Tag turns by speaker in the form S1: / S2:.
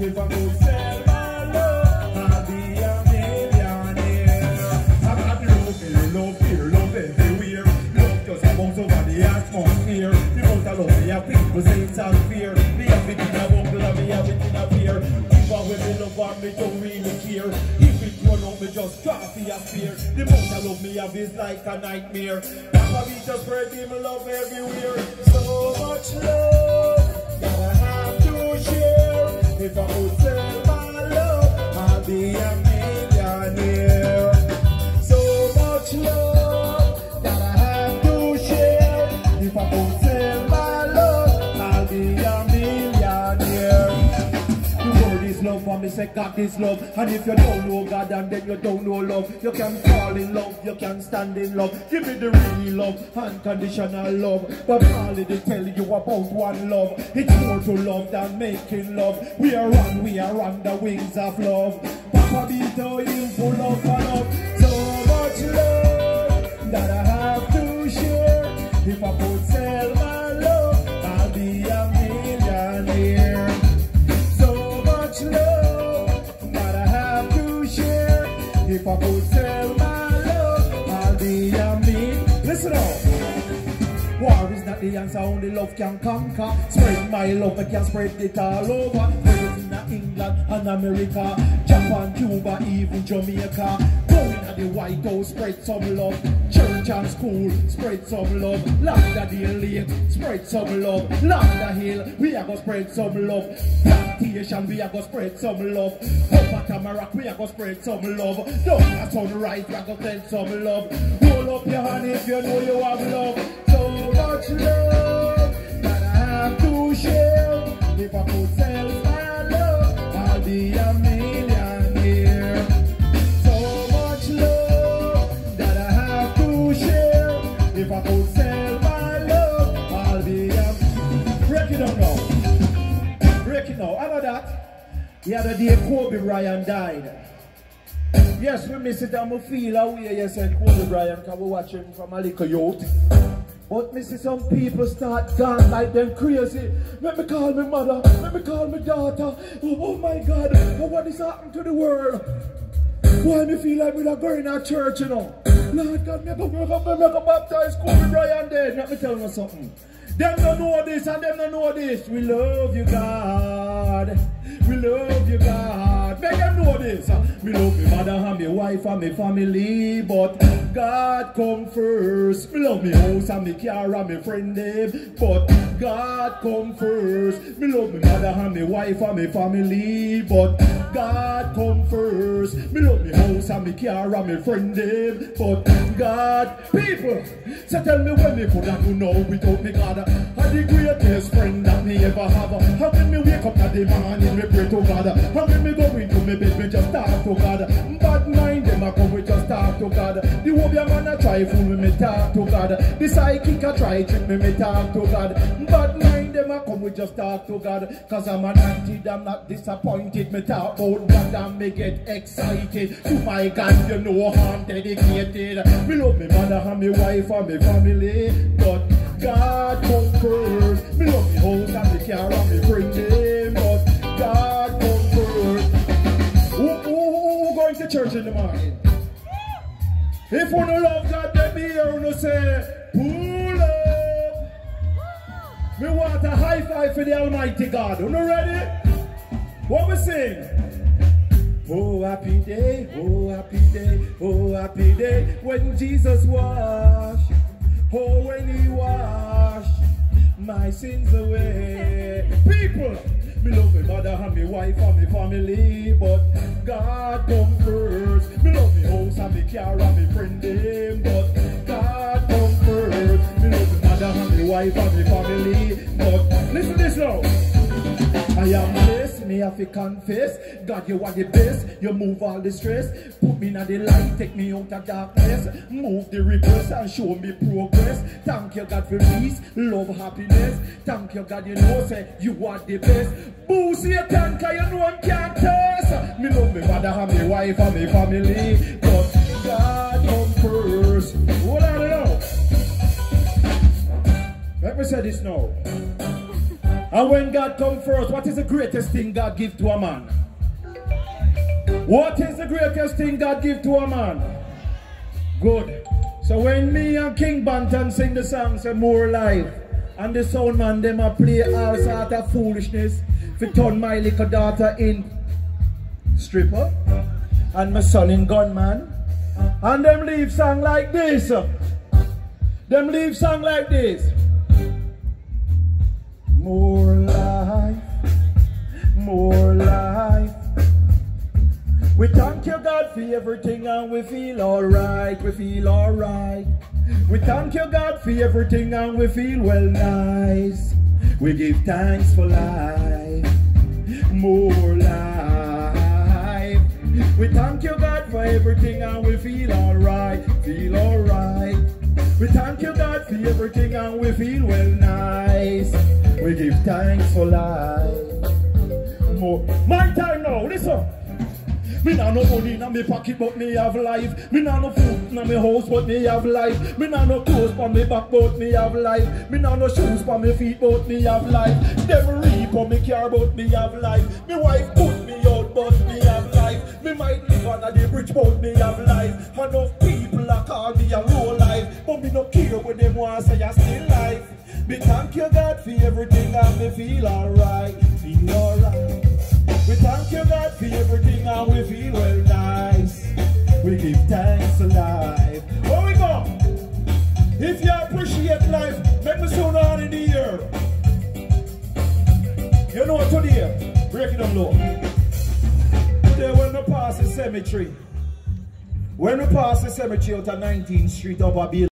S1: If I could sell my love, I'd be a millionaire. I got love, feeling love, fear, love everywhere. Love just bounce over the atmosphere. The most I love me, I people say it's out fear. Me have it in a bubble, and me have it in a fear. Even when me love her, me don't really care. If it run out, me just drop the spear. The most I love me have is like a nightmare. Papa, me just spread him love everywhere. So much love that I have to share. If I could sell my love, I'd be a millionaire. So much love that I have to share. If I could sell my love, I'll be a millionaire. The word is love, and me say God is love. And if you don't know God and then you don't know love, you can fall in love, you can stand in love. Give me the real love, unconditional love. But Marley they tell you about one love. It's more to love than making love. We are on the wings of love. Papa Beto, you full of love. So much love that I have to share. If I could sell my love, I'll be a millionaire. So much love that I have to share. If I could sell my love, I'll be a millionaire. Listen up. War is not the answer, only love can conquer. Spread my love, I can spread it all over. Spread it in England and America, Japan, Cuba, even Jamaica. Going at the White House, spread some love. Church and school, spread some love. Lauderdale Lake, spread some love. Lauderhill, we are gonna spread some love. Plantation, we are gonna spread some love. Upper Tamarack, we are gonna spread some love. Down at Sunrise, we are gonna spread some love. Hold up your hand if you know you have love. So much love that I have to share. If I could sell my love, I'll be a millionaire. So much love that I have to share. If I could sell my love, I'll be a... Break it down now. Break it now. I know that. The other day Kobe Bryant died. Yes, we miss it and we feel away. Yes, and Kobe Bryant, because we watch him from a little youth. But me see some people start gone like them crazy. Let me call my mother, let me call my daughter. Oh my God, what is happening to the world? Why me feel like we are going to church, you know? Lord God, me go baptize Kobe Bryant dead. Let me tell you something. Them don't know this and them don't know this. We love you, God. We love you, God. Make them know this. We love me mother and me wife and me family, but God come first. Me love me house and me car and me friend them, but God come first. Me love me mother and me wife and me family, but God come first. Me love me house and me car and me friend them, but God. People, so tell me when me could have do now without me God. I'm the greatest friend that me ever have. How when me wake up at the morning, me pray to God. How when me go into me bed, me just talk to God. Bad mind them a come, we just talk to God. The Wobia man a try fool me talk to God. The psychic a try trick me talk to God. Bad mind them a come, we just talk to God. Cause I'm anointed, I'm not disappointed. Me talk about God and me get excited. To my God, you know I'm dedicated. Me love me mother and me wife and me family, but God come first. Me love me house and me car and me bring them, but God come first. Who going to church in the morning? If you don't love God, then be here and say, pull up. Me want a high five for the Almighty God. You know ready? What we sing? Oh happy day, oh happy day, oh happy day when Jesus washed. Oh, when he washed my sins away. People, me love me mother and me wife and me family, but God come first. Me love me house and me car and me friend them, but God come first. Me love me mother and me wife and me family, but listen this now. I am blessed, me have to confess. God, you are the best. You move all the stress. Put me in the light, take me out of darkness. Move the request and show me progress. Thank you, God, for peace, love, happiness. Thank you, God, you know, say you are the best. Boost your tank, you know I can't test. Me love me mother and me wife and me family, but God come first. What I know? Let me say this now. And when God comes first, what is the greatest thing God gives to a man? What is the greatest thing God gives to a man? Good. So when me and King Banton sing the song, say More Life, and the sound man, them a play all sort of foolishness to turn my little daughter in stripper and my son in gunman, and them leave song like this. Them leave song like this. More life, more life. We thank you, God, for everything, and we feel alright, we feel alright. We thank you, God, for everything, and we feel well nice. We give thanks for life, more life. We thank you, God, for everything, and we feel alright, feel alright. We thank you, God, for everything, and we feel well nice. We give thanks for life, more. My time now, listen. Me nah no money in my pocket, but me have life. Me nah no food in my house, but me have life. Me nah no clothes on me back, but me have life. Me nah no shoes on me feet, but me have life. Them reap on me car, but me have life. Me wife put me out, but me have life. Me might live under the bridge, but me have life. Enough people are call me a low life, but me no care when them want say I still life. Me thank you, God, for everything, and me feel alright, feel alright. We thank you, God, for everything, and we feel well nice. We give thanks to life. Where we go? If you appreciate life, make me sound on in the air. You know what today? Break it down low. Today when we pass the cemetery, out on 19th Street up a